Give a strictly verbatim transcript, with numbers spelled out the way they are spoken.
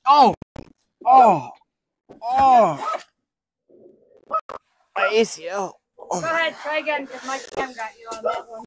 Oh, oh, oh. My A C L. Go ahead, try again, because my cam got you on that one.